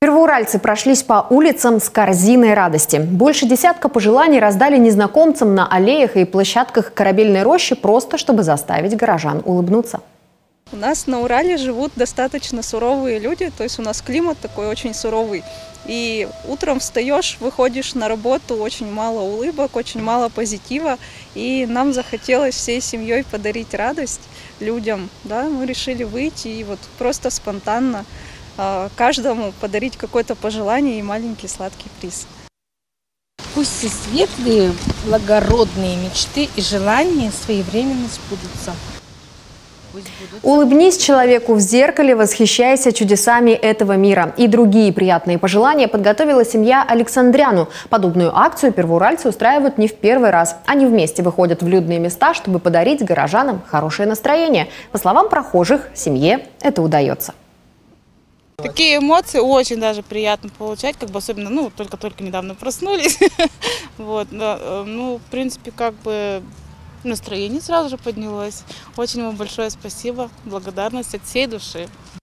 Первоуральцы прошлись по улицам с корзиной радости. Больше десятка пожеланий раздали незнакомцам на аллеях и площадках Корабельной рощи, просто чтобы заставить горожан улыбнуться. У нас на Урале живут достаточно суровые люди, то есть у нас климат такой очень суровый. И утром встаешь, выходишь на работу, очень мало улыбок, очень мало позитива. И нам захотелось всей семьей подарить радость людям. Да? Мы решили выйти и вот просто спонтанно каждому подарить какое-то пожелание и маленький сладкий приз. Пусть все светлые, благородные мечты и желания своевременно сбудутся. Улыбнись человеку в зеркале, восхищайся чудесами этого мира. И другие приятные пожелания подготовила семья Александряну. Подобную акцию первоуральцы устраивают не в первый раз. Они вместе выходят в людные места, чтобы подарить горожанам хорошее настроение. По словам прохожих, семье это удается. Такие эмоции очень даже приятно получать, особенно, только-только недавно проснулись. Вот, в принципе, настроение сразу же поднялось. Очень вам большое спасибо, благодарность от всей души.